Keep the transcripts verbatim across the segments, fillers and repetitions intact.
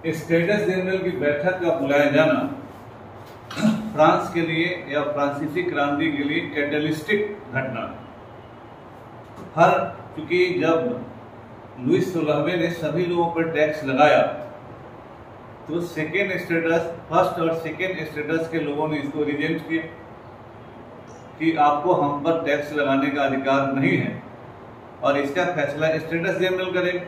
Status general की बैठक का बुलाया जाना फ्रांस के लिए या फ्रांसीसी क्रांति के लिए कैटलिस्टिक घटना। हर क्योंकि जब लुईस सोलहवें ने सभी लोगों पर टैक्स लगाया तो सेकेंड स्टेटस फर्स्ट और सेकेंड स्टेटस के लोगों ने इसको रिजेक्ट किया कि आपको हम पर टैक्स लगाने का अधिकार नहीं है और इसका फैसला स्टेटस जनरल करेगा।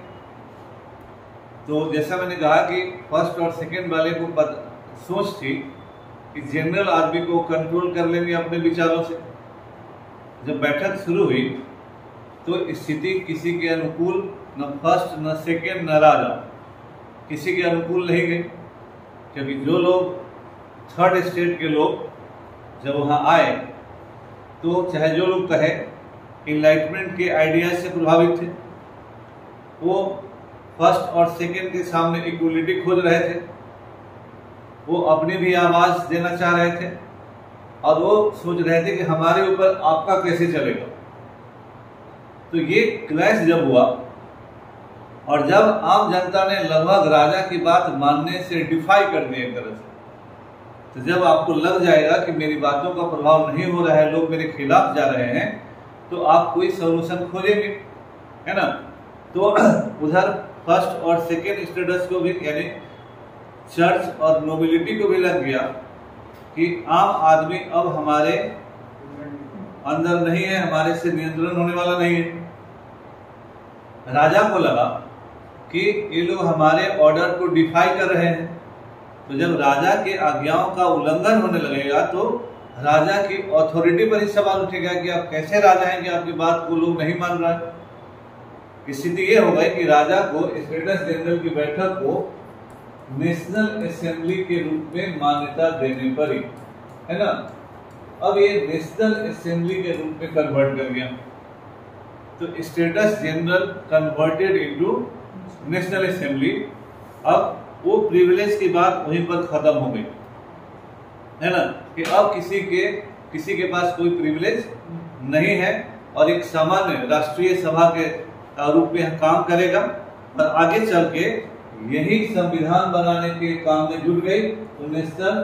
तो जैसा मैंने कहा कि फर्स्ट और सेकेंड वाले को पद, सोच थी कि जनरल आदमी को कंट्रोल कर लेंगे अपने विचारों से। जब बैठक शुरू हुई तो स्थिति किसी के अनुकूल न फर्स्ट न सेकेंड न राजा किसी के अनुकूल नहीं गई, क्योंकि जो लोग थर्ड स्टेट के लोग जब वहाँ आए तो चाहे जो लोग कहे इनलाइटमेंट के आइडियाज से प्रभावित थे, वो फर्स्ट और सेकेंड के सामने इक्वलिटी खोज रहे थे, वो अपनी भी आवाज देना चाह रहे थे और वो सोच रहे थे कि हमारे ऊपर आपका कैसे चलेगा। तो ये क्लैश जब हुआ और जब आम जनता ने लगभग राजा की बात मानने से डिफाई कर दी एक तरह से, तो जब आपको लग जाएगा कि मेरी बातों का प्रभाव नहीं हो रहा है, लोग मेरे खिलाफ जा रहे हैं, तो आप कोई सोल्यूशन खोजेंगे, है ना। तो उधर फर्स्ट और सेकेंड स्टेटस को भी यानी चर्च और नोबिलिटी को भी लग गया कि आम आदमी अब हमारे अंदर नहीं है, हमारे से नियंत्रण होने वाला नहीं है। राजा को लगा कि ये लोग हमारे ऑर्डर को डिफाई कर रहे हैं, तो जब राजा के आज्ञाओं का उल्लंघन होने लगेगा तो राजा की अथॉरिटी पर ही सवाल उठेगा कि आप कैसे राजा हैं कि आपकी बात को लोग नहीं मान रहा है। स्थिति ये हो गई कि राजा को स्टेटस जनरल की बैठक को नेशनल असेंबली के रूप में मान्यता देने पड़ी, है ना। अब ये नेशनल असेंबली के रूप में कन्वर्ट कर गया, तो status general converted into national assembly. अब वो प्रिविलेज की बात वहीं पर खत्म हो गई, है ना, कि अब किसी के किसी के पास कोई प्रिविलेज नहीं है और एक सामान्य राष्ट्रीय सभा के रूप में काम करेगा और आगे चल के यही संविधान बनाने के काम में जुट गई। तो national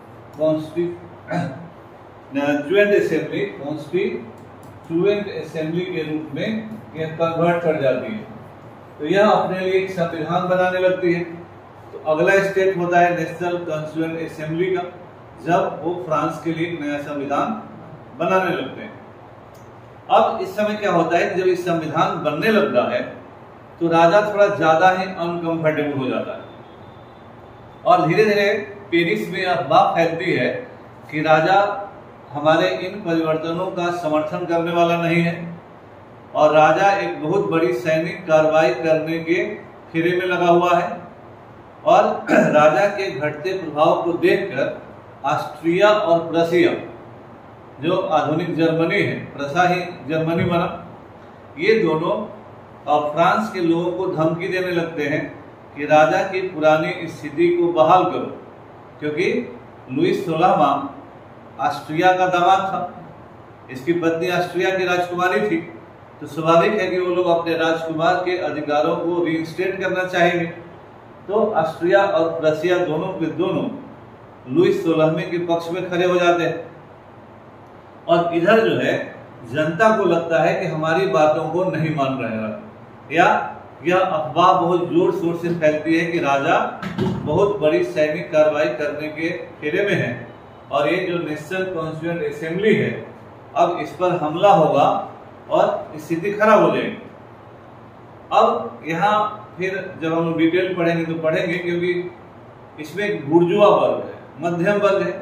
constituent assembly constituent assembly के रूप में यह कन्वर्ट कर जाती है, तो यह अपने लिए एक संविधान बनाने लगती है। तो अगला स्टेप होता है नेशनल कॉन्स्टिट्यूएंट असेंबली का, जब वो फ्रांस के लिए एक नया संविधान बनाने लगते हैं। अब इस समय क्या होता है, जब इस संविधान बनने लगता है तो राजा थोड़ा ज्यादा ही अनकंफर्टेबल हो जाता है और धीरे धीरे पेरिस में अफवाह फैलती है कि राजा हमारे इन परिवर्तनों का समर्थन करने वाला नहीं है और राजा एक बहुत बड़ी सैनिक कार्रवाई करने के फेरे में लगा हुआ है। और राजा के घटते प्रभाव को देखकर ऑस्ट्रिया और प्रुसिया, जो आधुनिक जर्मनी है, प्रसा ही जर्मनी बना, ये दोनों और फ्रांस के लोगों को धमकी देने लगते हैं कि राजा की पुरानी स्थिति को बहाल करो, क्योंकि लुईस सोलहवां ऑस्ट्रिया का दामाद था, इसकी पत्नी ऑस्ट्रिया की राजकुमारी थी, तो स्वाभाविक है कि वो लोग अपने राजकुमार के अधिकारों को रीइंस्टेट करना चाहेंगे। तो ऑस्ट्रिया और प्रुसिया दोनों के दोनों लुईस सोलहवें के पक्ष में खड़े हो जाते हैं और इधर जो है जनता को लगता है कि हमारी बातों को नहीं मान रहे हैं, या यह अफवाह बहुत जोर शोर से फैलती है कि राजा बहुत बड़ी सैनिक कार्रवाई करने के फेरे में है और ये जो नेशनल कॉन्स्टिट्यूएंट असेंबली है अब इस पर हमला होगा और स्थिति खराब हो जाएगी। अब यहाँ फिर जब हम डिटेल पढ़ेंगे तो पढ़ेंगे, क्योंकि इसमें एक बुर्जुआ वर्ग है, मध्यम वर्ग है।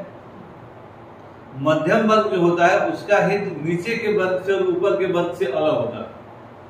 मध्यम वर्ग जो होता है उसका हित नीचे के वर्ग से और ऊपर के वर्ग से अलग होता है।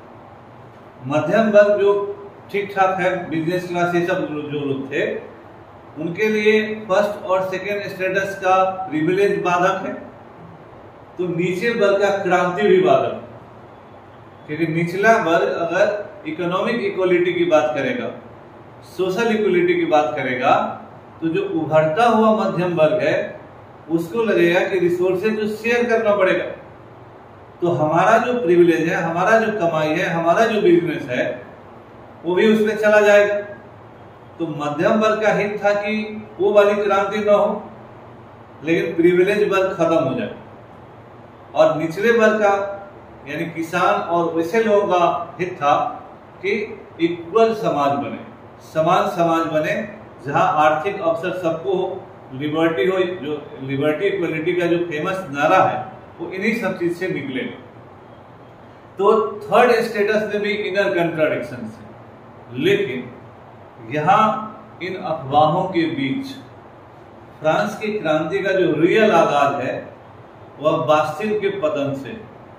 मध्यम वर्ग जो ठीक ठाक है, बिजनेस क्लास ये सब जो लोग थे, उनके लिए फर्स्ट और सेकेंड स्टेटस का प्रिविलेज बाधक है, तो नीचे वर्ग का क्रांति भी बाधक, क्योंकि निचला वर्ग अगर इकोनॉमिक इक्वलिटी की बात करेगा, सोशल इक्वलिटी की बात करेगा, तो जो उभरता हुआ मध्यम वर्ग है उसको लगेगा कि रिसोर्सेज जो शेयर करना पड़ेगा, तो हमारा जो प्रिविलेज है, हमारा जो कमाई है, हमारा जो बिजनेस है, वो भी उसमें चला जाएगा। तो मध्यम वर्ग का हित था कि वो वाली क्रांति न हो, लेकिन प्रिविलेज वर्ग खत्म हो जाए, और निचले वर्ग का यानी किसान और वैसे लोगों का हित था कि इक्वल समाज बने, समान समाज बने, जहां आर्थिक अवसर सबको हो, लिबर्टी हो। जो लिबर्टी इक्वलिटी का जो फेमस नारा है वो इन्हीं सब चीज से निकलेगा। तो थर्ड स्टेटस में भी इनर कंट्राडिक्शन है, लेकिन यहां इन अफवाहों के बीच फ्रांस की क्रांति का जो रियल आगाज है वह बास्टिल के पतन से।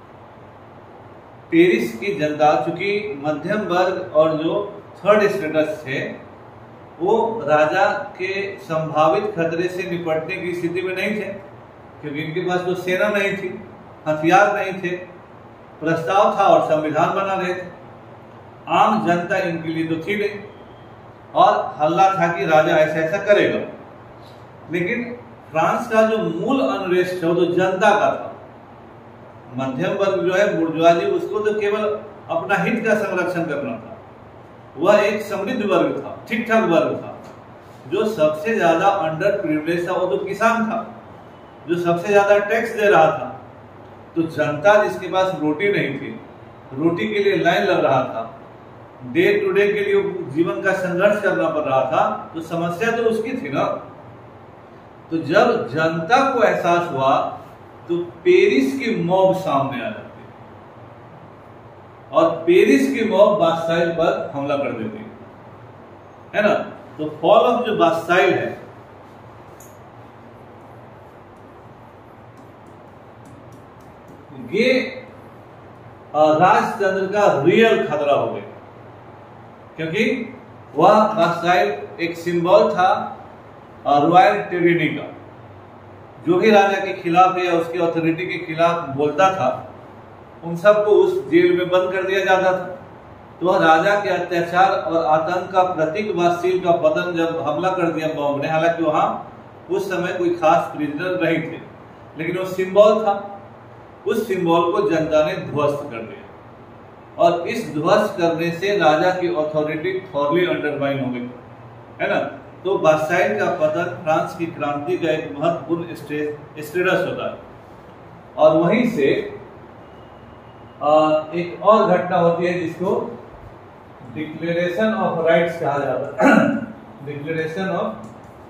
पेरिस की जनता, चूंकि मध्यम वर्ग और जो थर्ड स्टेटस थे, वो राजा के संभावित खतरे से निपटने की स्थिति में नहीं थे, क्योंकि इनके पास तो सेना नहीं थी, हथियार नहीं थे, प्रस्ताव था और संविधान बना रहे थे। आम जनता इनके लिए तो थी नहीं, और हल्ला था कि राजा ऐसा ऐसा करेगा। लेकिन फ्रांस का जो मूल अनरेस्ट है वो तो जनता का था। मध्यम वर्ग जो है, बुर्जुआजी, उसको तो केवल अपना हित का संरक्षण करना था। वह एक समृद्ध वर्ग था, ठीक ठाक वर्ग था। जो सबसे ज्यादा अंडर प्रिविलेज था वो तो किसान था, जो सबसे ज्यादा टैक्स दे रहा था। तो जनता जिसके पास रोटी नहीं थी, रोटी के लिए लाइन लग रहा था, डे टू डे के लिए जीवन का संघर्ष करना पड़ रहा था, तो समस्या तो उसकी थी ना। तो जब जनता को एहसास हुआ तो पेरिस की मॉब सामने आ जाती है, और पेरिस की मॉब बास्टाइल पर हमला कर देती है ना। तो फॉल ऑफ जो बास्टाइल है, ये राजतंत्र का रियल खतरा हो गया, क्योंकि वह बास्टाइल एक सिंबल था रॉयल टिरेनी का। जो भी राजा के खिलाफ या उसकी अथॉरिटी के खिलाफ बोलता था, उन सबको उस जेल में बंद कर दिया जाता था। तो वह राजा के अत्याचार और आतंक का प्रतीक बास्टिल का पतन जब हमला कर दिया बॉम्ब ने, हालांकि वहां उस समय कोई खास प्रिजनर नहीं थे, लेकिन वो सिंबल था। उस सिंबल को जनता ने ध्वस्त कर दिया, और इस ध्वस्त करने से राजा की अथॉरिटी थॉरली अंडरमाइन हो गई, है ना। तो बास्टाइल का पतन फ्रांस की क्रांति का एक महत्वपूर्ण स्टेटस होता है। और वहीं से एक और घटना होती है जिसको डिक्लेरेशन ऑफ राइट्स कहा जाता है। Declaration of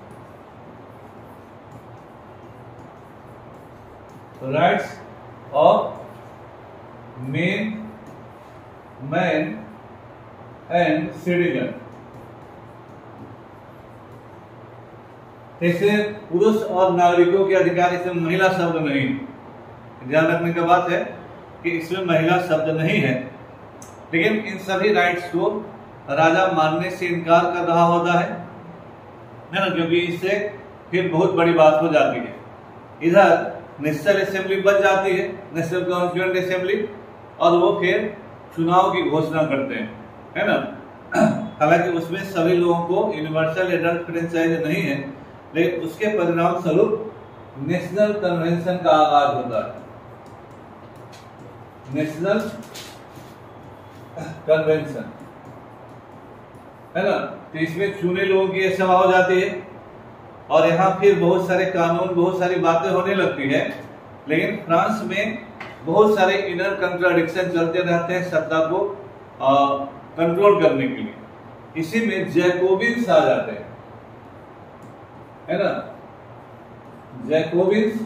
rights of men man and citizen. जैसे पुरुष और नागरिकों के अधिकार, इसमें महिला शब्द नहीं, ध्यान रखने की बात है कि इसमें महिला शब्द नहीं है, लेकिन इन सभी राइट्स को राजा मानने से इनकार कर रहा होता है, है ना, क्योंकि इससे फिर बहुत बड़ी बात हो जाती है। इधर नेशनल असेंबली बच जाती है, नेशनल कॉन्स्टिट्यूएंट असेंबली, और वो फिर चुनाव की घोषणा करते हैं, है ना। हालांकि उसमें सभी लोगों को यूनिवर्सल एडल्ट फ्रेंचाइज नहीं है, लेकिन उसके परिणाम स्वरूप नेशनल कन्वेंशन का आगाज होता है। नेशनल कन्वेंशन, है ना। तो इसमें चुने लोगों की सभा हो जाती है, और यहाँ फिर बहुत सारे कानून, बहुत सारी बातें होने लगती है। लेकिन फ्रांस में बहुत सारे इनर कंट्राडिक्शन चलते रहते हैं सत्ता को कंट्रोल करने के लिए। इसी में जैकोबिन्स आ जाते हैं, है ना। जैकोबिन्स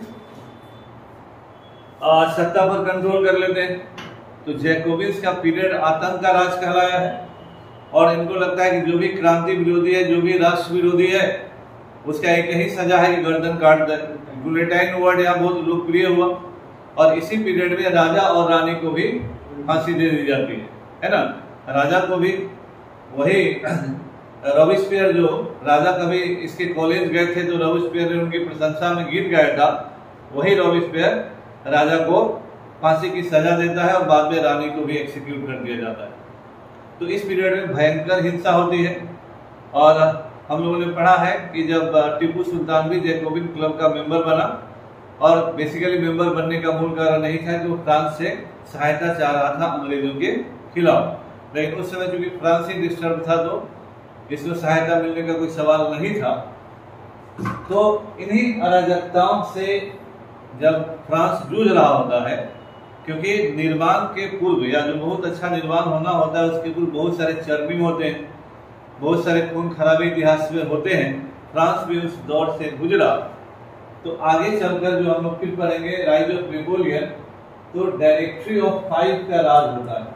सत्ता पर कंट्रोल कर लेते हैं। तो जैकोबिन्स का पीरियड आतंक का राज कहलाया है, और इनको लगता है कि जो भी क्रांति विरोधी है, जो भी राष्ट्र विरोधी है, उसका एक ही सजा है कि गर्दन काट दे। गुलेटाइन वर्ड यहाँ बहुत लोकप्रिय हुआ, और इसी पीरियड में राजा और रानी को भी फांसी दे दी जाती है, है ना। राजा को भी वही रॉबिस्पियर, जो राजा कभी इसके कॉलेज गए थे तो रॉबिस्पियर ने उनकी प्रशंसा में गीत गाया था, वही रॉबिस्पियर राजा को फांसी की सजा देता है, और बाद में रानी को भी एक्सिक्यूट कर दिया जाता है। तो इस पीरियड में भयंकर हिंसा होती है। और हम लोगों ने पढ़ा है कि जब टीपू सुल्तान भी जैकोबिन क्लब का मेंबर बना, और बेसिकली मेंबर बनने का मूल कारण नहीं था कि वो फ्रांस से सहायता चाह रहा था अंग्रेजों के खिलाफ, लेकिन उस समय चूंकि फ्रांस ही डिस्टर्ब था, तो इसमें सहायता मिलने का कोई सवाल नहीं था। तो इन्हीं अराजकताओं से जब फ्रांस जूझ रहा होता है, क्योंकि निर्माण के पूर्व या जो बहुत अच्छा निर्माण होना होता है उसके पूर्व बहुत सारे चर्बिंग होते हैं, बहुत सारे खून खराबे इतिहास में होते हैं। फ्रांस भी उस दौर से गुजरा। तो आगे चलकर जो हम लोग फिर पढ़ेंगे राइज ऑफ नेपोलियन, तो डायरेक्टरी ऑफ फाइव का राज होता है,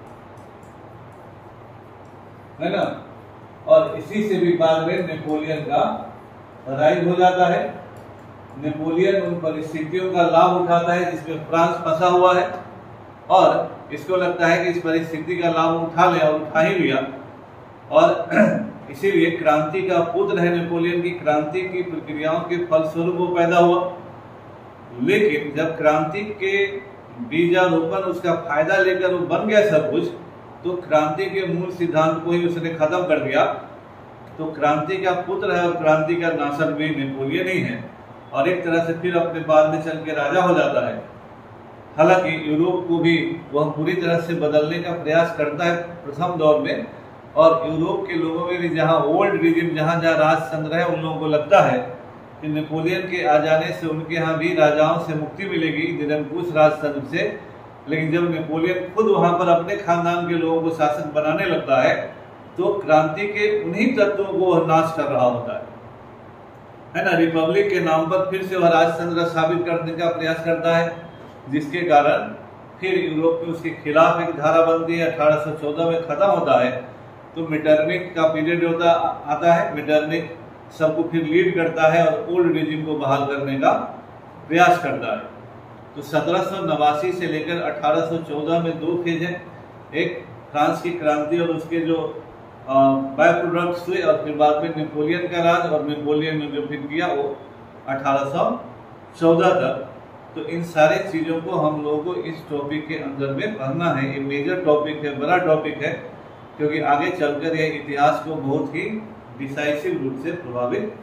है ना। और इसी से भी बाद में नेपोलियन का राइज हो जाता है। नेपोलियन उन परिस्थितियों का लाभ उठाता है जिसमें फ्रांस फंसा हुआ है, और इसको लगता है कि इस परिस्थिति का लाभ उठा ले, और उठा ही लिया। और इसीलिए क्रांति का पुत्र है नेपोलियन की क्रांति की प्रक्रियाओं के फलस्वरूप वो पैदा हुआ। लेकिन जब क्रांति के बीजारोपण उसका फायदा लेकर वो बन गया सब कुछ, तो क्रांति के मूल सिद्धांत को ही उसने खत्म कर दिया। तो क्रांति का पुत्र है और क्रांति का नासर भी नेपोलियन ही है, और एक तरह से फिर अपने बाद में चल के राजा हो जाता है। हालांकि यूरोप को भी वह पूरी तरह से बदलने का प्रयास करता है प्रथम दौर में, और यूरोप के लोगों में भी जहां ओल्ड रिजिम जहां जहां राज चल रहा है उन लोगों को लगता है कि नेपोलियन के आ जाने से उनके यहाँ भी राजाओं से मुक्ति मिलेगी, निरंकुश राजतंत्र से। लेकिन जब नेपोलियन खुद वहां पर अपने खानदान के लोगों को शासक बनाने लगता है, तो क्रांति के उन्हीं तत्वों को वह नाश कर रहा होता है, है ना। रिपब्लिक के नाम पर फिर से वह राजतंत्र साबित करने का प्रयास करता है, जिसके कारण फिर यूरोप में उसके खिलाफ एक धारा बनती है, अठारह सौ चौदह में खत्म होता है। तो मेटरनिक का पीरियड होता आता है, मेटरनिक सबको फिर लीड करता है और ओल्ड रिजिम को बहाल करने का प्रयास करता है। तो सत्रह सौ नवासी से लेकर अठारह सौ चौदह में दो फेज है, एक फ्रांस की क्रांति और उसके जो बाय प्रोडक्ट्स हुए, और फिर बाद में नेपोलियन का राज, और नेपोलियन ने जो फिर किया वो अठारह सौ चौदह तक। तो इन सारे चीजों को हम लोगों को इस टॉपिक के अंदर में पढ़ना है। ये मेजर टॉपिक है, बड़ा टॉपिक है, क्योंकि आगे चलकर यह इतिहास को बहुत ही डिसाइसिव रूप से प्रभावित